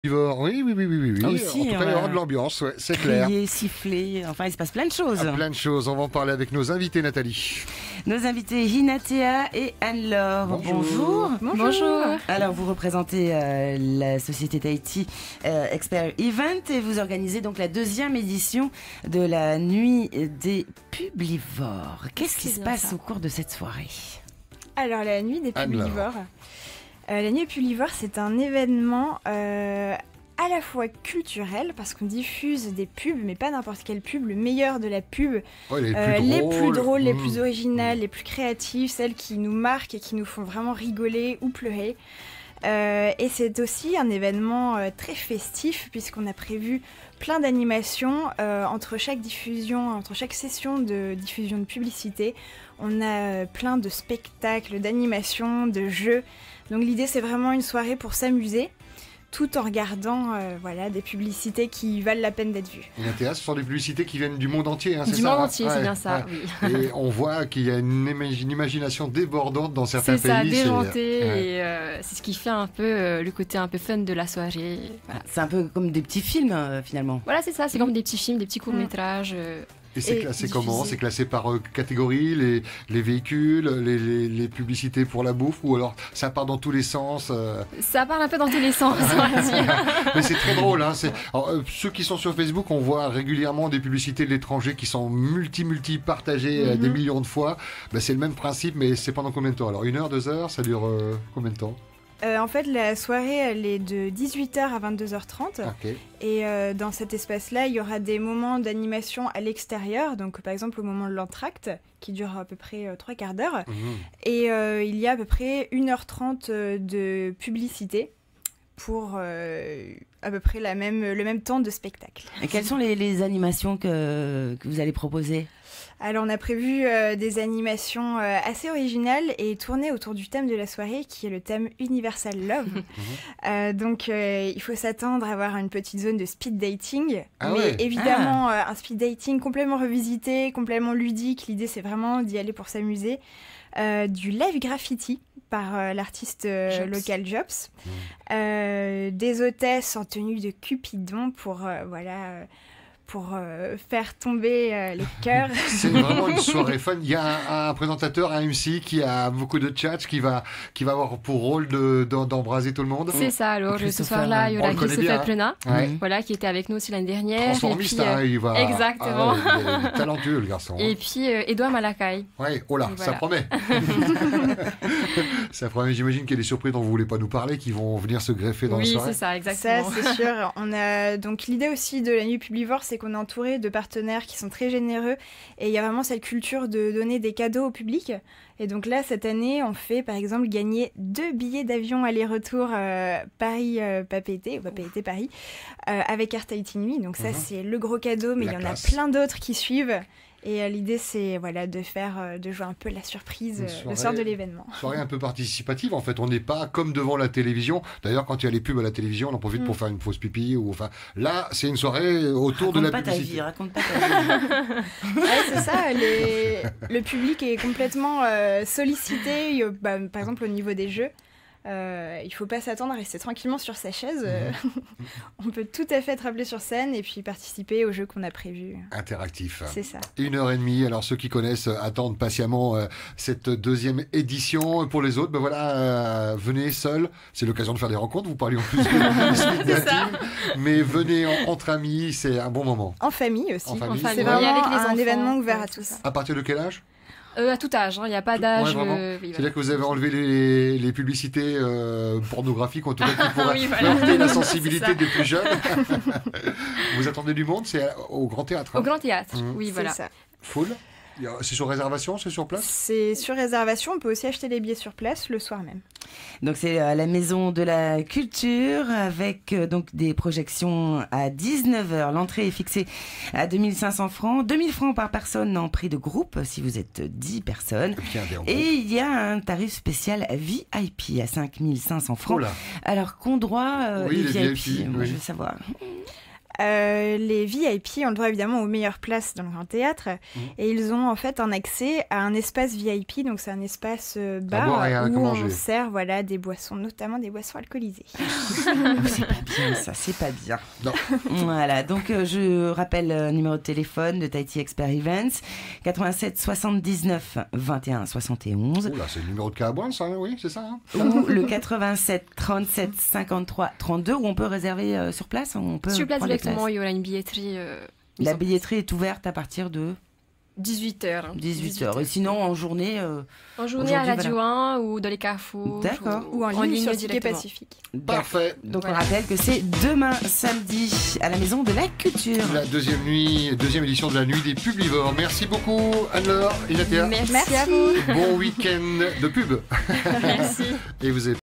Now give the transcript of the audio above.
Oui, oui, oui, oui, oui. Aussi, en tout cas, il y aura de l'ambiance, ouais, c'est clair. Crier, siffler, enfin il se passe plein de choses. Plein de choses, on va en parler avec nos invités, Nathalie. Nos invités Hinatea et Anne-Laure. Bonjour. Bonjour. Alors vous représentez la société Tahiti Expert Event et vous organisez donc la 2e édition de la nuit des publivores. Qu'est-ce qui se passe au cours de cette soirée? Alors la nuit des Anne-Laure. publivores. La nuit des publivores, c'est un événement à la fois culturel parce qu'on diffuse des pubs, mais pas n'importe quelle pub, le meilleur de la pub, les plus drôles, les plus originales, les plus créatives, celles qui nous marquent et qui nous font vraiment rigoler ou pleurer. Et c'est aussi un événement très festif puisqu'on a prévu plein d'animations entre chaque session de diffusion de publicité. On a plein de spectacles, d'animations, de jeux. Donc l'idée c'est vraiment une soirée pour s'amuser tout en regardant des publicités qui valent la peine d'être vues. Inatea, ce sont des publicités qui viennent du monde entier, hein, c'est ça? Du monde entier, c'est bien ça, oui. Et on voit qu'il y a une imagination débordante dans certains pays. C'est ça, déjanté, et c'est ce qui fait un peu le côté un peu fun de la soirée. Voilà. C'est un peu comme des petits films finalement. Voilà, c'est ça, c'est comme des petits films, des petits courts-métrages. Et c'est classé comment? C'est classé par catégorie, les véhicules, les publicités pour la bouffe, ou alors ça part dans tous les sens Ça part un peu dans tous les sens, on va dire. Mais c'est très drôle, hein. Alors, ceux qui sont sur Facebook, on voit régulièrement des publicités de l'étranger qui sont multi partagées des millions de fois. C'est le même principe, mais c'est pendant combien de temps? Alors 1 heure, 2 heures, ça dure combien de temps? En fait, la soirée, elle est de 18h à 22h30. Okay. Et dans cet espace-là, il y aura des moments d'animation à l'extérieur. Donc, par exemple, au moment de l'entracte, qui dure à peu près 3 quarts d'heure. Et il y a à peu près 1h30 de publicité pour à peu près le même temps de spectacle. Et quelles sont les animations que vous allez proposer? Alors on a prévu des animations assez originales et tournées autour du thème de la soirée qui est le thème Universal Love. Donc il faut s'attendre à avoir une petite zone de speed dating, évidemment un speed dating complètement revisité, complètement ludique. L'idée c'est vraiment d'y aller pour s'amuser. Du live graffiti par l'artiste local Jobs. Des hôtesses en tenue de Cupidon pour faire tomber les cœurs. C'est vraiment une soirée fun. Il y a un présentateur, un MC qui a beaucoup de tchatch, qui va avoir pour rôle d'embraser tout le monde. C'est ça, alors ce soir-là, il y aura Christopher Plena, qui était avec nous aussi l'année dernière. Transformiste, il va... Exactement. Il est talentueux, le garçon. Et puis, Edouard Malakai. Oui, oh là, ça promet. Ça promet, j'imagine qu'il y a des surprises dont vous ne voulez pas nous parler, qui vont venir se greffer dans la soirée. Oui, c'est ça, exactement. Ça, c'est sûr. On a... Donc, l'idée aussi de la nuit publivore, c'est qu'on est entouré de partenaires qui sont très généreux et il y a vraiment cette culture de donner des cadeaux au public. Et donc là, cette année, on fait par exemple gagner 2 billets d'avion aller-retour Papeete-Paris avec Air Tahiti Nuit. Donc ça, c'est le gros cadeau, mais il y en a plein d'autres qui suivent. Et l'idée, c'est de jouer un peu la surprise le soir de l'événement. Soirée un peu participative, en fait. On n'est pas comme devant la télévision. D'ailleurs, quand il y a les pubs à la télévision, on en profite pour faire une pause pipi. Là, c'est une soirée autour de la publicité. Raconte pas ta vie. C'est ça. Le public est complètement sollicité. Par exemple, au niveau des jeux. Il faut pas s'attendre à rester tranquillement sur sa chaise. On peut tout à fait être appelé sur scène et puis participer au jeu qu'on a prévu. Interactif. C'est ça. 1h30. Alors ceux qui connaissent attendent patiemment cette 2e édition. Pour les autres, venez seuls. C'est l'occasion de faire des rencontres. Vous parliez en plus de speed dating, mais venez entre amis. C'est un bon moment. En famille aussi. C'est vraiment avec les un enfants, événement ouvert à tous. À partir de quel âge? À tout âge, il n'y a pas d'âge. C'est-à-dire que vous avez enlevé les publicités pornographiques, en tout cas, qui pourraient heurter la sensibilité des plus jeunes. Vous attendez du monde? C'est au Grand Théâtre. Au Grand Théâtre, oui, voilà. C'est ça. Full? C'est sur réservation, c'est sur place? C'est sur réservation, on peut aussi acheter les billets sur place le soir même. Donc c'est à la Maison de la Culture avec donc des projections à 19h. L'entrée est fixée à 2500 francs, 2000 francs par personne en prix de groupe si vous êtes 10 personnes. Et il y a un tarif spécial VIP à 5500 francs. Alors qu'ont droit les VIP? Moi, je veux savoir. Les VIP ont le droit évidemment aux meilleures places dans le Grand Théâtre et ils ont en fait un accès à un espace VIP, donc c'est un espace bar boire et où manger. on sert des boissons, notamment des boissons alcoolisées. C'est pas bien ça, c'est pas bien. Non. Voilà, donc je rappelle le numéro de téléphone de Tahiti Expert Events, 87 79 21 71. Oula, c'est le numéro de Caboin, ça, oui, c'est ça. Ou le 87 37 53 32 où on peut réserver sur place, on peut Sur place prendre les directement, places. il y aura une billetterie. La billetterie est ouverte à partir de 18h. 18h. Et sinon, en journée... En journée à aujourd'hui, Radio 1 ou dans les carrefours. D'accord. Ou en ligne sur Ticket directement. Pacifique. Parfait. Donc Voilà. on rappelle que c'est demain samedi à la Maison de la Culture. La deuxième édition de la Nuit des Publivores. Merci beaucoup, Anne-Laure, Inatea. Merci. Merci à vous. Bon week-end de pub. Merci. Et vous êtes